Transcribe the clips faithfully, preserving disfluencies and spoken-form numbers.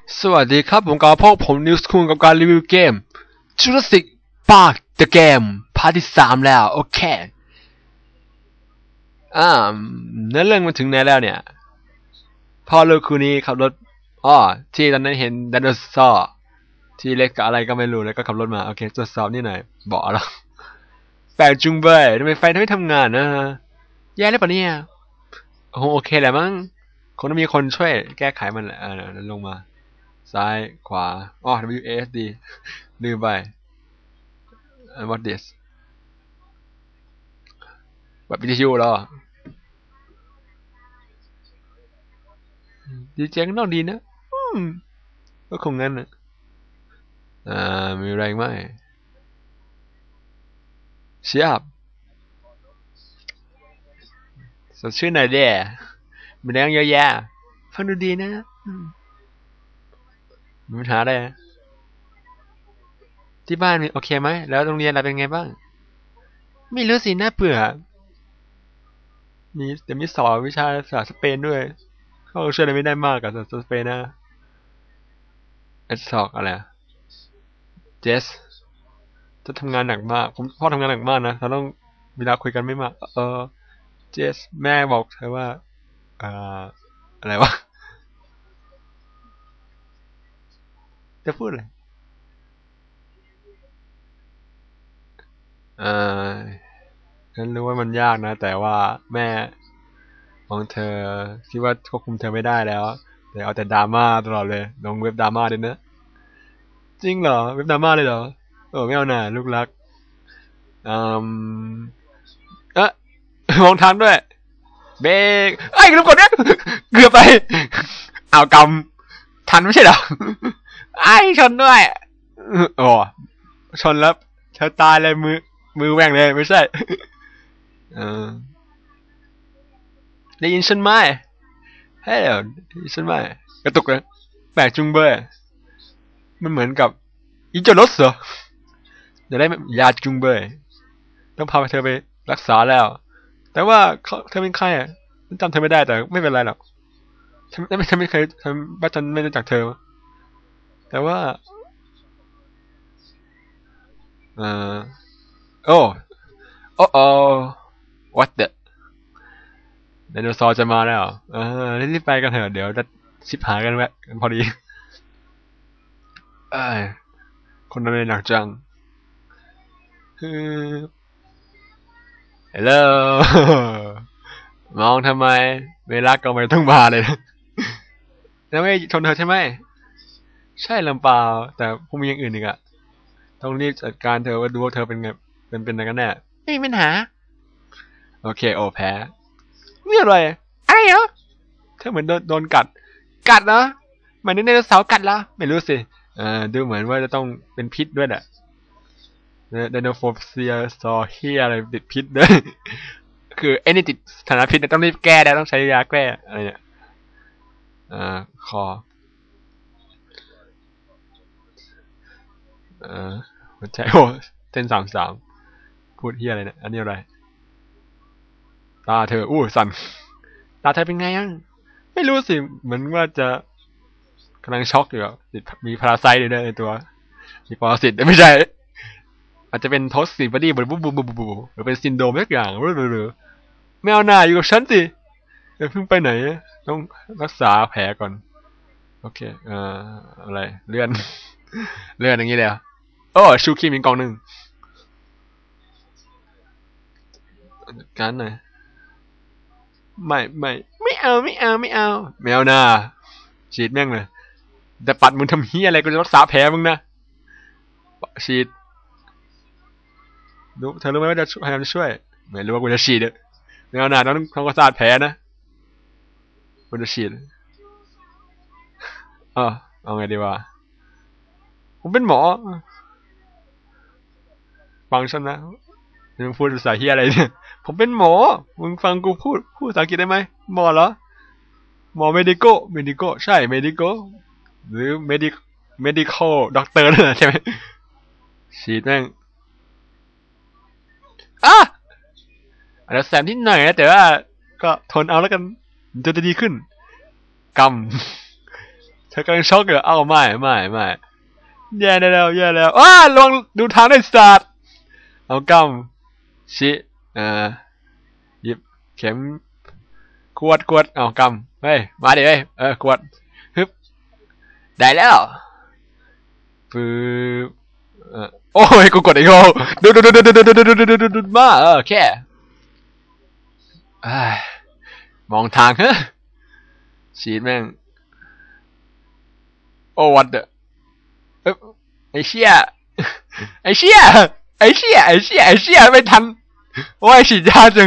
สวัสดีครับผมกับพวกผมนิวส์คุงกับการรีวิวเกม Jurassic Park The Game พาร์ทที่สามแล้วโอเคอ่าเนื้อเรื่องมาถึงไหนแล้วเนี่ยพ่อลูกคู่นี้ขับรถอ้อที่ตอนนั้นเห็นไดโนเสาร์ที่เล็กกับอะไรก็ไม่รู้แล้วก็ขับรถมาโอเคตรวจสอบนี่หน่อยบอกแล้วแปลกจุงเบยทำไมไฟไม่ทำงานนะแย่เลยปะเนี่ยโอ้โอเคแหละมั้งคงต้องมีคนช่วยแก้ไขมันแหละอ่าลงมาซ้ายขวาอ๋อ ดับเบิลยู เอ เอส ดี ลืมไป what this แบบวิทยุเหรอดีเจก็ต้องดีนะอืมก็คงงั้นนะอ่ามีอะไรไหมเชียบสดชื่นหน่อยเด้มีแรงเยอะแยะฟังดูดีนะมีปัญหาอะไรที่บ้านมีโอเคไหมแล้วโรงเรียนอะไรเป็นไงบ้างไม่รู้สิน่าเบื่อมีแต่มีสอนวิชาภาษาสเปนด้วยเขาช่วยอะไรไม่ได้มากกับภาษาสเปนนะเอสสอกอะไรเจสจะทำงานหนักมากผมพ่อทำงานหนักมากนะเราต้องเวลาคุยกันไม่มากเออเจสแม่บอกเธอว่าอ่าอะไรวะจะพูดอะไรอ่าฉันรู้ว่ามันยากนะแต่ว่าแม่ของเธอคิดว่าควบคุมเธอไม่ได้แล้วแต่เอาแต่ดราม่าตลอดเลยลงเว็บดราม่าเลยนะจริงเหรอเว็บดราม่าเลยเหรอเออไม่เอาหน่าลูกรักอืมเอ๊ะมองทันด้วยเบรกไอ้ยลูกกดเนี่ยเกือบไปเอากำทันไม่ใช่เหรอไอ้ชนด้วยโอ้ชนแล้วเธอตายเลยมือมือแหว่งเลยไม่ใช่เออได้ยินฉันไหมเฮ้ยได้ยินฉันไหมกระตุกเลยแปลกจุงเบยมันเหมือนกับอิจรสเหรอจะได้ยาจุงเบยต้องพาเธอไปรักษาแล้วแต่ว่าเขาเธอเป็นใครอ่ะฉันจำเธอไม่ได้แต่ไม่เป็นไรหรอกฉันไม่ฉันไม่เคยฉันว่าฉันไม่รู้จักเธอแต่ว่าเออโอ้โอ้โอ้ what the ไดโนเสาร์จะมาแล้วเออรีบไปกันเถอะเดี๋ยวจะชิบหายกันแวะกันพอดีเอ้ยคนนั้นหนักจังคือฮัลโหลมองทำไมเวลาก็ไม่ต้องมาเลยนะแล้วไม่ชนเธอใช่ไหมใช่ลำเปล่าแต่คงมีอย่างอื่นอีกอะต้องรีบจัดการเธอว่าดูว่าเธอเป็นไงเป็นเป็นอะไรกันแน่ไม่มีปัญหาโอเคโอ้แพ้นี่อะไรอะไรเหรอเธอเหมือนโดนโดนกัดกัดเหรอหมายถึงไดโนเสาร์กัดเหรอไม่รู้สิเออดูเหมือนว่าจะต้องเป็นพิษด้วยแหละไดโนโฟเซียซอเฮียอะไรติดพิษด้วยคือไอ้นี่ติดสารพิษต้องรีบแก้แล้วต้องใช้ยาแก้อะไรเนี่ยอ่าคอเออหัวใจโอ้เส้นสามสามพูดเฮียอะไรเนี่ยอันนี้อะไรตาเธออู้สั่นตาเธอเป็นไงยังไม่รู้สิเหมือนว่าจะกำลังช็อกอยู่ติดมีพาราไซต์ด้วยในตัวมีปรสิตไม่ใช่อาจจะเป็นทอสซีบอดี้บูบูบูบูบูหรือเป็นซินโดรมสักอย่างหรือหรือไม่เอาหน้าอยู่กับฉันสิเดี๋ยวเพิ่งไปไหนต้องรักษาแผลก่อนโอเคเอ่ออะไรเลื่อนเลื่อนอย่างนี้เลยโอ้ชูคีมีกองหนึ่งการหน่อยไม่ไม่ไม่เอาไม่เอาไม่เอาไม่เอาหน้าฉีดแม่งเลยแต่ปัดมึงทำเฮียอะไรกูจะรักษาแผลมึงนะฉีดรู้เธอรู้ไหมว่าจะพยายามจะช่วยไม่รู้ว่ากูจะฉีดเนี่ยไม่เอาหน้าต้องทำความสะอาดแผลนะกูจะฉีดเออเอาไงดีวะผมเป็นหมอฟังฉันนะมึงพูดภาษาเฮียอะไรเนี่ยผมเป็นหมอมึงฟังกูพูดพูดภาษาอังกฤษได้ไหมหมอเหรอหมอ medical medical ใช่ medical หรือ medic medical doctor นั่นแหละใช่ไหมฉีดแม่งอ่ะอาจจะแสบนิดหน่อยนะแต่ว่าก็ทนเอาแล้วกันจะจะดีขึ้นกำธอกำลังช็อกเหรอเอ้าไม่ไม่ไม่แย่แล้วแย่แล้วอ้าลองดูทางได้สัตว์เอากำชิอ่าหยิบเข็มขวดขวดเอากำเฮ้ยมาดิเฮ้ยเออขวดฮึบได้แล้วปึ๊บเออโอ้ยกูกดอีกแล้วดูดูดูดูดูดูดูดูดูดูดูมาเออแค่มองทางเฮ้ยฉีดแม่งโอ้วัดเดอไอ้เชี่ยไอ้เชี่ยไอ้เชี่ยไอ้เชี่ยไอ้เชี่ยไม่ทันโอ้ยฉีดยาจัง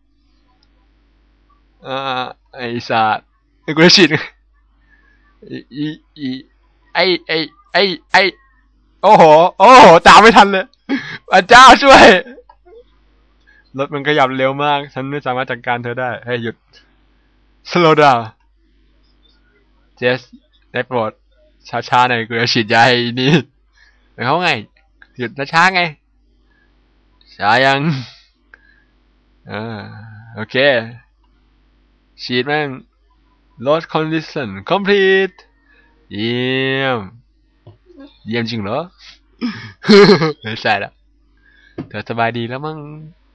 อ่าไอ้สัตว์ไอ้กูจะฉีดอีอีอีไอ้ไอ้ไอ้ไอ้โอ้โหโอ้โหตามไม่ทันเลยพระเจ้าช่วยรถมันขยับเร็วมากฉันไม่สามารถจัดการเธอได้ให้หยุด slow down เจสได้โปรดช้าๆหน่อยกูจะฉีดยาให้นี่หมายความไงหยุดช้าๆไงช้ายังอ่าโอเคฉีดแม่ง load condition complete เยี่ยมเยี่ยมจริงเหรอไม่ใช่ละเธอสบายดีแล้วมั้ง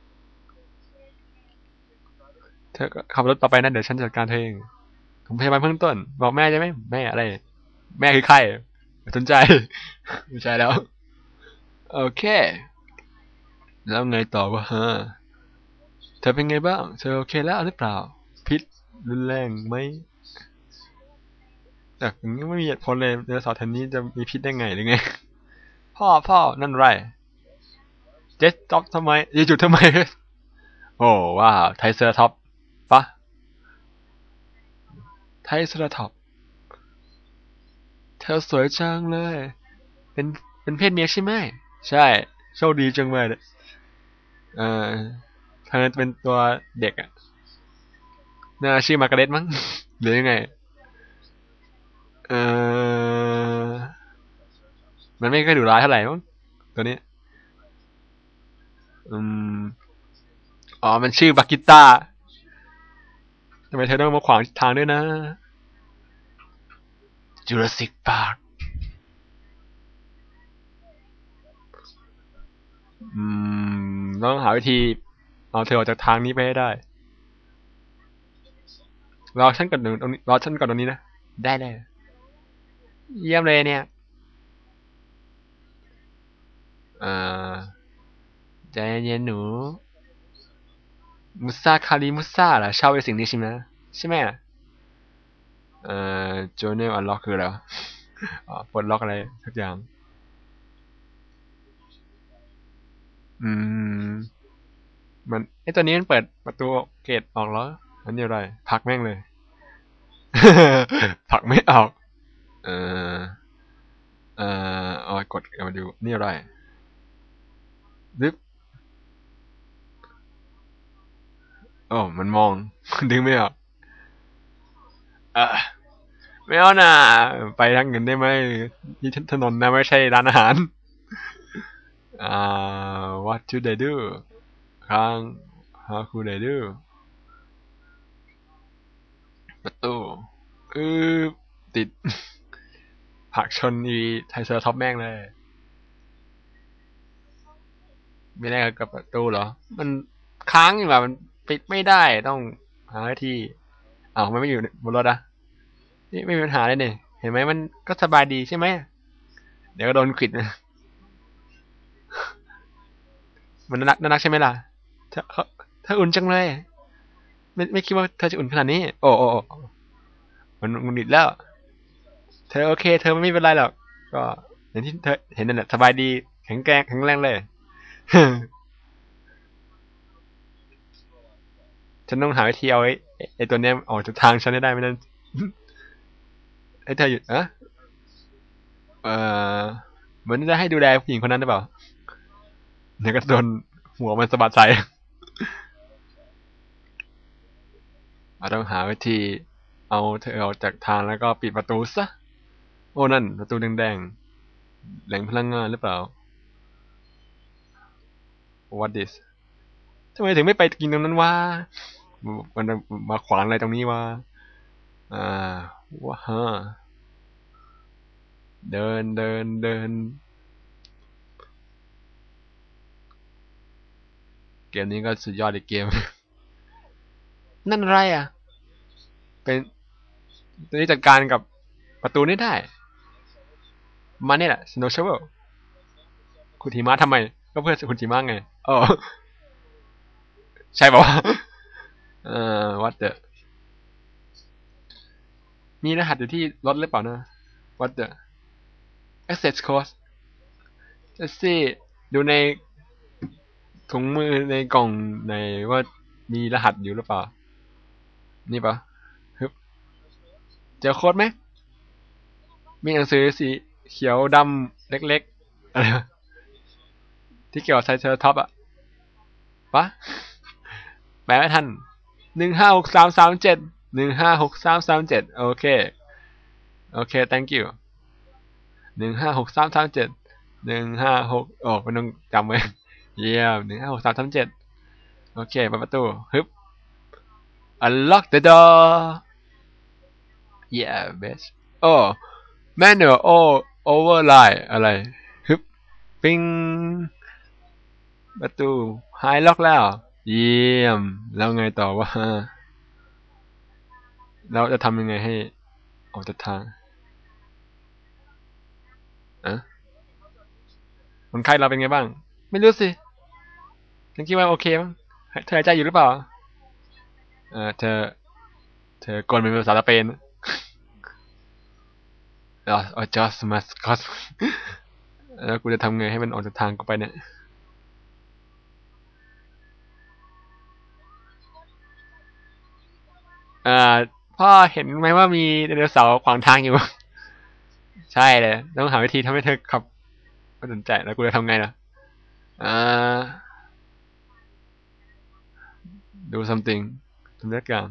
เธอขับรถต่อไปนะเดี๋ยวฉันจัดการเธอเองผมพยาบาลเบื้องต้นบอกแม่ใช่ไหมแม่อะไรแม่คือใครไม่สนใจไม่ใช่แล้วโอเคแล้วไงต่อวะฮะเธอเป็นไงบ้างเธอโอเคแล้วหรือเปล่าพิษรุนแรงไหมแต่อย่างนี้ไม่มีเหตุผลเลยเนื้อสาวแถวนี้จะมีพิษได้ไงหรือไงพ่อพ่อนั่นไรเจ๊จ็อบทำไมยืนจุดทำไมโอ้ว้าวไทเซอร์ท็อปปะไทเซอร์ท็อปเธอสวยจังเลยเป็นเป็นเพศเมียใช่ไหมใช่โชคดีจังเลยเออเธอเป็นตัวเด็กอ่ะน่าชื่อมาร์กาเร็ตมั้งหรือยังไงเออมันไม่ค่อยดุร้ายเท่าไหร่มั้งตัวนี้อืมอ๋อมันชื่อบากิต้าทำไมเธอต้องมาขวางทางด้วยนะจูราสสิกพาร์คอืมต้องหาวิธีเอาเธอออกจากทางนี้ไปให้ได้รอฉันก่อนตรงนี้รอฉันก่อนตรงนี้นะได้เลยเยี่ยมเลยเนี่ยอ่าใจเย็นๆหนูมุซาคาริมุซาเหรอชอบไอ้สิ่งนี้ใช่ไหมใช่ไหมเอ่อโจเนลอันล็อกคืออะไรวะอ๋อปลดล็อกอะไรสักอย่างอืมมันไอตัวนี้มันเปิดประตูเกตออกแล้วอันนี้อะไรพักแม่งเลยผลักไม่ออกเออเออเอากดเอามาดูนี่อะไรดึ๊บโอ้มันมองดึงไม่ออกเออไม่เอาน่ะไปทางอื่นได้ไหมนี่ถนนนะไม่ใช่ร้านอาหารอ่า what should I do ค้าง how could I do ประตูอือติดผลักชนอีไทเซอร์ท็อปแม่งเลยไม่ได้กับประตูเหรอมันค้างอยู่แบบมันปิดไม่ได้ต้องหาที่อ้าวมันไม่อยู่บนรถอะนี่ไม่มีปัญหาเลยเนี่ยเห็นไหมมันก็สบายดีใช่ไหมเดี๋ยวก็โดนขวิดนะมันน่ารักน่ารักใช่ไหมล่ะถ้าเขาถ้าอุ่นจังเลยไม่ไม่คิดว่าเธอจะอุ่นขนาดนี้โอ้โอ้โอ้มันมันดิดแล้วเธอโอเคเธอไม่เป็นไรหรอกก็อย่างที่เธอเห็นนั่นแหละสบายดีแข็งแกร่งแข็งแรงเลยฉันต้องหาวิธีเอาไอ้ไอ้ตัวเนี้ยออกจากทางฉันให้ได้ไม่นั้นไอ้เธอหยุดอะเออเหมือนจะให้ดูแลผู้หญิงคนนั้นหรือเปล่าเดี๋ยวก็โดนหัวมันสะบัดใส่เราต้องหาวิธีเอาเธอออกจากทางแล้วก็ปิดประตูซะโอ้นั่นประตูแดงๆแหล่งพลังงานหรือเปล่า what this ทำไมถึงไม่ไปกินตรงนั้นวะมันมาขวางอะไรตรงนี้วะอ่าว้าฮะเดินเดินเดินเกมนี้ก็สุดยอดอีกเกม นั่นอะไรอ่ะเป็นตัวนี้จัดการกับประตูนี้ได้มาเนี่ยแหละ Snow Shovel คุณหิมะทำไมก็เพื่อคุณหิมะไงอ๋อใช่ป่าวเอ่อ what the มีรหัสอยู่ที่รถหรือเปล่านะ what the access code จะสิดูในถุงมือในกล่องในว่ามีรหัสอยู่หรือเปล่านี่ปะฮึบเจอโค้ดไหมมีหนังสือสีเขียวดำเล็กๆอะไรที่เกี่ยวกับไซเทอร์ท็อปอะปะแปลไม่ทันหนึ่งห้าหกสามสามเจ็ดหนึ่งห้าหกสามสามเจ็ดโอเคโอเค thank you หนึ่งห้าหกสามสามเจ็ดหนึ่งห้าหกโอ้ไม่ต้องจำไว้เยี่ยมหนึ่งห้าหกสามสามเจ็ดโอเคเปิดประตูฮึบ unlock the door yeah bitch โอ้ manual o override อะไรฮึบปิ้งประตูหายล็อกแล้วเยี่ยมแล้วไงต่อวะเราจะทำยังไงให้ออกจากทางอะคนไข้เราเป็นไงบ้างไม่รู้สิฉันคิดว่าโอเคมั้งเธอหายใจอยู่หรือเปล่าเออเธอเธอกลเป็นภาษาสเปนอ๋อ just must cost แล้วกูจะทำไงให้มันออกจากทางกูไปเนี่ยอ่าพ่อเห็นไหมว่ามีไดโนเสาร์ขวางทางอยู่ ใช่เลยต้องหาวิธีทำให้เธอขับไม่สนใจแล้วกูจะทำไงล่ะอ่าดู something ทำเรื่องการ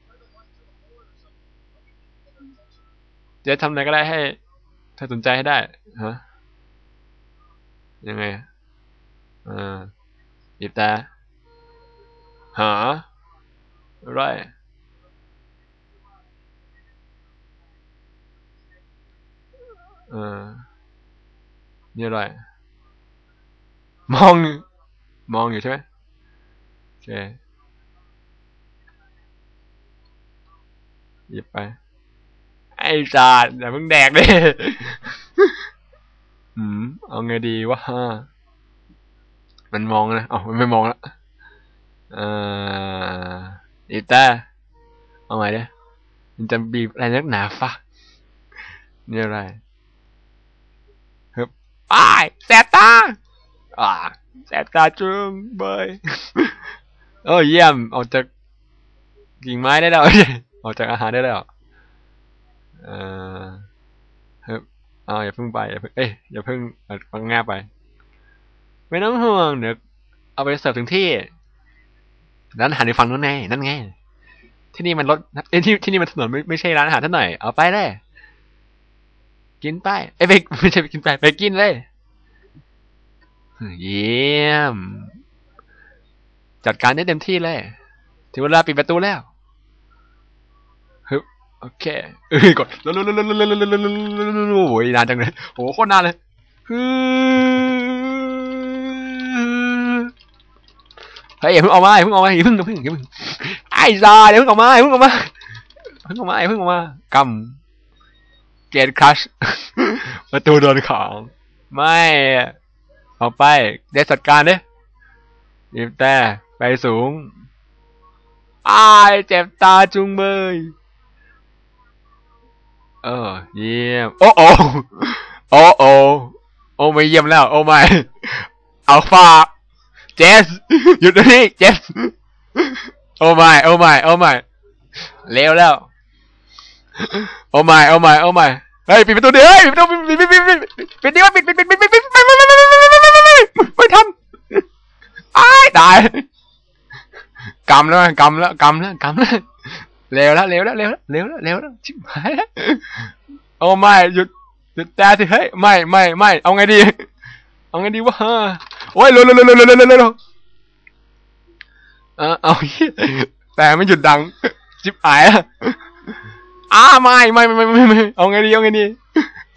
จะทำอะไรก็ได้ให้เธอสนใจให้ได้ฮะยังไงอ่าบีบแต่หาอะไรเออนี่อะไรมองมองอยู่ใช่ไหมโอเคหยิบไปไอ้จาดอย่าเพิ่งแดกเลยอืมเอาไงดีวะฮะมันมองนะอ๋อมันไม่มองละเอ่ออีต้าเอาใหม่ดิมันจะบีบอะไรนักหนาฟะนี่อะไรฮึบอ้ายแสบตาอ่าแสบตาจุงเบยเออเยี่ยมออกจากกิ่งไม้ได้แล้ว ออกจากอาหารได้แล้วเอ่อฮึบอ้าวอย่าเพิ่งไปอย่าเพิ่งเอ้ยอย่าเพิ่งฟังง่ายไปไม่ต้องห่วงเดี๋ยวเอาไปเสิร์ฟถึงที่ร้านอาหารในฝั่งนู้นไงนั่นไงที่นี่มันรถเอ้ยที่ที่นี่มันถนนไม่ไม่ใช่ร้านอาหารท่านหน่อยเอาไปเลยกินไปเอ้ยไปไม่ใช่ไปกินไปไปกินเลยเยี่ยมจัดการได้เต็มที่เลยถึงเวลาปิดประตูแล้วฮึบโอเคเอ้ยกดโอ้ยนานจังเลยโอ้โคตรนานเลยฮึเฮ้ยอย่าเพิ่งออกมาอย่าเพิ่งออกมาอย่าเพิ่งอย่าเพิ่งอย่าเพิ่งไอ้ซาเดี๋ยวเพิ่งออกมาอย่าเพิ่งออกมาเพิ่งออกมาอย่าเพิ่งออกมากำเกตครัชประตูโดนขังไม่ออกไปเดี๋ยวจัดการเด้บีบแต่ไปสูงอ้ายเจ็บตาจุงเบยเออเยี่ยมโอ้โอโอ้โอโอ้ไม่เยี่ยมแล้วโอ้ไม่อัลฟาเจสหยุดนี่เจสโอ้ไม่โอ้ไม่โอ้ไม่เลวแล้วโอ้ไม่โอ้ไม่โอ้ไม่เฮ้ยปิดประตูดิเฮ้ยปิดประตูปิดปิดปิดปิดปิดดิว่าปิดปิดปิดปิดปิดปิดไม่ทันอ้ายตายกำแล้วกำแล้วกำแล้วกำแล้วเร็วแล้วเร็วแล้วเร็วแล้วเร็วแล้วเร็วแล้วชิบหายแล้วโอ้ไม่หยุดหยุดแต่สิเฮ้ยไม่ไม่ไม่เอาไงดีเอาไงดีวะโอ้ยเร็วเร็วเร็วเร็วเร็วเร็วเร็วเออเอาแต่ไม่หยุดดังชิบหายอ่ะอ้าไม่ไม่ไม่ไม่ไม่เอาไงดีเอาไงดี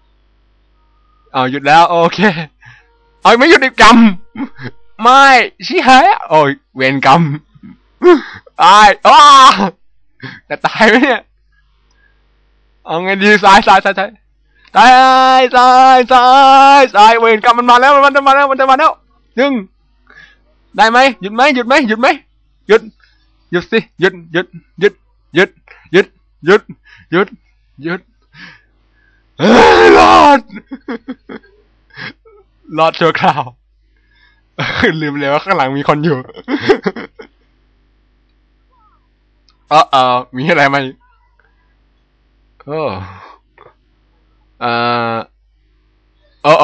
เอาหยุดแล้วโอเคเอาไม่หยุดอีกกรรมไม่ชี้หายโอ้ยเวรกรรมตายอ้าจะตายไหมเนี่ยเอาไงดีซ้ายซ้ายซ้ายซ้ายซ้ายซ้ายซ้ายซ้ายเวรกรรมมันมาแล้วมันจะมาแล้วมันจะมาแล้วยึงได้ไหมหยุดไหมหยุดไหมหยุดไหมหยุดหยุดสิหยุดหยุดหยุดหยุดหยุดหยุดหยุดหยุดเฮ้ยรอดรอดชั่วคราวลืมเลยว่าข้างหลังมีคนอยู่เออเออมีอะไรไหมโอ้เออโอ้โอ้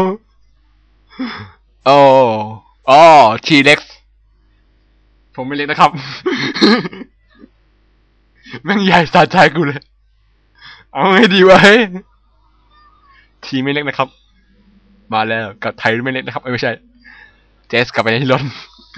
โอ้โอ้ทีเล็กผมไม่เล็กนะครับแม่งใหญ่สะใจกูเลยเอาไงดีวะเฮ้ยทีไม่เล็กนะครับมาแล้วกับไทยไม่เล็กนะครับไม่ใช่เจสกลับไปที่รถ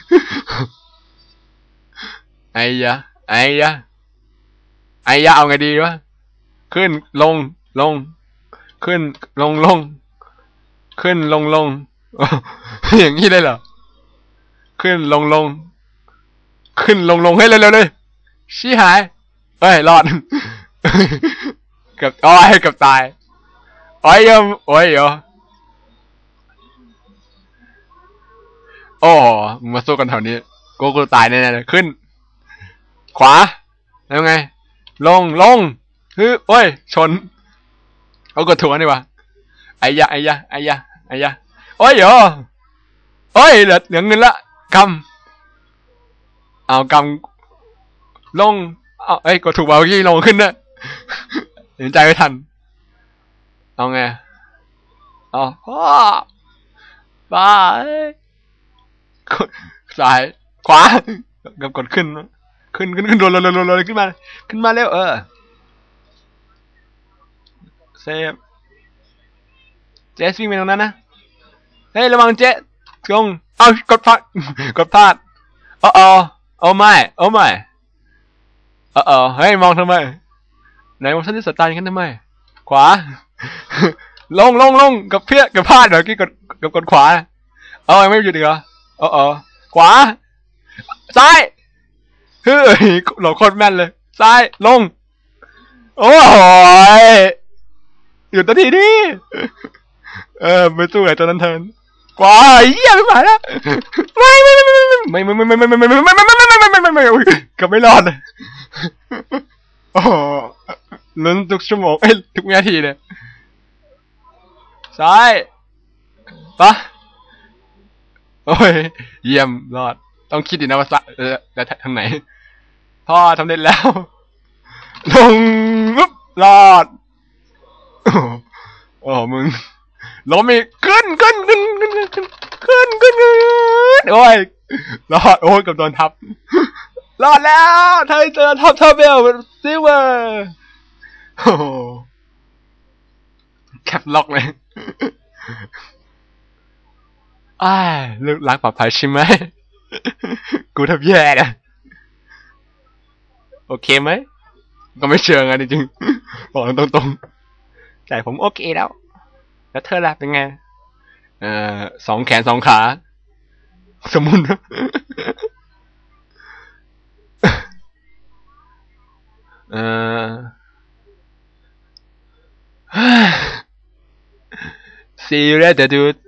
ไอ้ยะไอ้ยะไอ้ยะเอาไงดีวะขึ้นลงลงขึ้นลงลงขึ้นลงลงอย่างนี้ได้เหรอขึ้นลงลงขึ้นลงลงให้เร็วๆเลยชี้หายเฮ้ยรอดกับอ้อยกับตายอ้อยยมโอ้ยเหรอโอ้มึงมาสู้กันแถวนี้กูกูตายแน่ๆเลยขึ้นขวาแล้วไงลงลงฮึโอ้ยชนเอากดถั่วนี่วะไอ้ยะไอ้ยะไอ้ยะไอ้ยะโอ้ยเหรอโอ้ยเหลือเหลือเงินละกำเอากำลงเอาเอ้ยกดถูกเบากี้ลงขึ้นด้วยเห็นใจไม่ทันเอาไงเอาบ้าซ้ายขวากับกดขึ้นขึ้นขึ้นขึ้นโดนโดนโดนโดนขึ้นมาขึ้นมาเร็วเออเซฟเจสวิ่งไปตรงนั้นนะเฮ้ยระวังเจสลงเอากดพลาดกดพลาดเออเออโอ้ไม่โอ้ไม่เออเออเฮ้ยมองทำไมไหนมองฉันที่สตาร์ทกันทำไมขวาลงลงลงกับเพี้ยกับพลาดเดี๋ยวกี้กดกับกดขวาเออไม่หยุดอีกเหรอเออเออขวาซ้ายเฮ้ยหลบโคตรแม่นเลยซ้ายลงโอ้ยหยุดตัวทีดิเออไปสู้ไอ้ตัวนั้นเทินกว่าเยี่ยไม่มาแล้วไม่ไม่ไม่ไม่ไม่ไม่ไม่ไม่ไม่ไม่ไม่ไม่ไม่ไม่ไม่ไม่ไม่กับไม่รอดเลยโอ้ลุ้นทุกชั่วโมงเอ้ยทุกนาทีเลยซ้ายปะโอ้ยเยี่ยมรอดต้องคิดดีนะว่าเออแล้วทางไหนพ่อทำได้แล้วลงปุ๊บรอดโอ้มึงล้มอีกขึ้นขึ้นขึ้นขึ้นขึ้นขึ้นขึ้นโอ้ยรอดโอ้ยกับโดนทับรอดแล้วเธอเจอท็อปท็อปเบลซิลเวอร์โอ้แคปล็อกเลยอ้าลูกรักปลอดภัยใช่ไหมกูแทบแย่เลยโอเคไหมก็ไม่เชิงอ่ะจริงๆบอกตรงๆแต่ผมโอเคแล้วแล้วเธอล่ะเป็นไงเอ่อสองแขนสองขาสมุนเอ่อ see you later dude